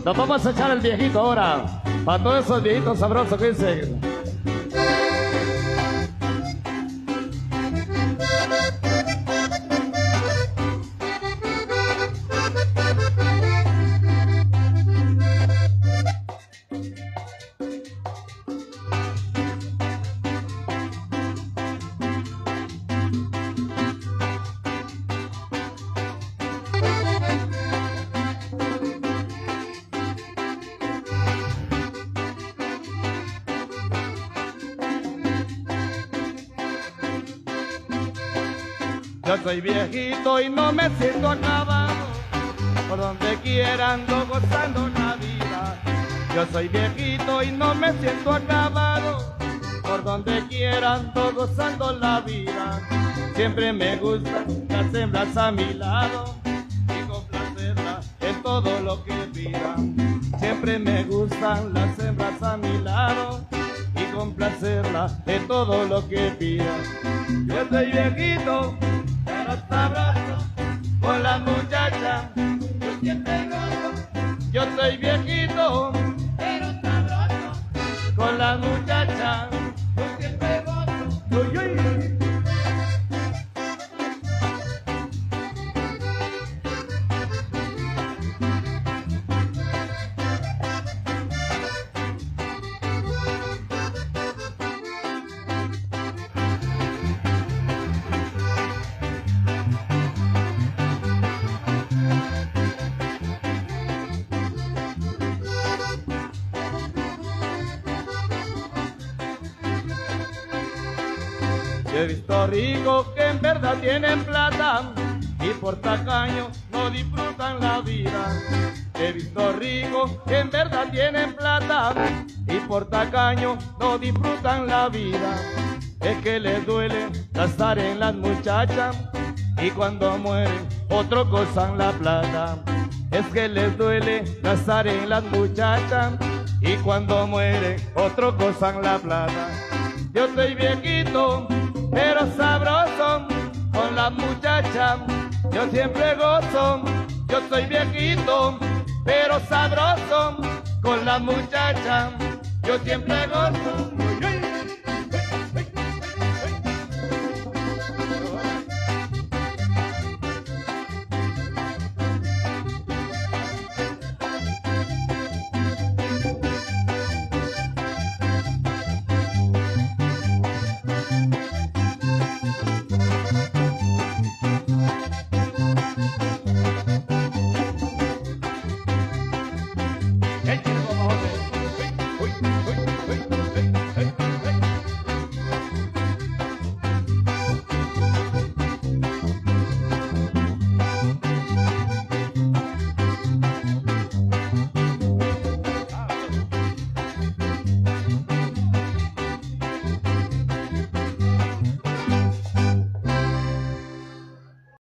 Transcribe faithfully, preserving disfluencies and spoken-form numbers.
Nos vamos a echar el viejito ahora, para todos esos viejitos sabrosos que dicen. Yo soy viejito y no me siento acabado, por donde quiera ando gozando la vida. Yo soy viejito y no me siento acabado, por donde quiera ando gozando la vida. Siempre me gustan las hembras a mi lado y complacerlas en todo lo que pida. Siempre me gustan las hembras a mi lado y complacerlas en todo lo que pida. Yo soy viejito pero sabroso con la muchacha, yo siempre gozo. Yo soy viejito, pero sabroso con la muchacha, yo siempre gozo. Uy, uy. Yo he visto ricos que en verdad tienen plata y por tacaño no disfrutan la vida. He visto ricos que en verdad tienen plata y por tacaño no disfrutan la vida. Es que les duele gastar en las muchachas y cuando mueren otro gozan la plata. Es que les duele gastar en las muchachas y cuando mueren otro gozan la plata. Yo soy viejito pero sabroso con la muchacha, yo siempre gozo. Yo soy viejito pero sabroso con la muchacha, yo siempre gozo. Hey,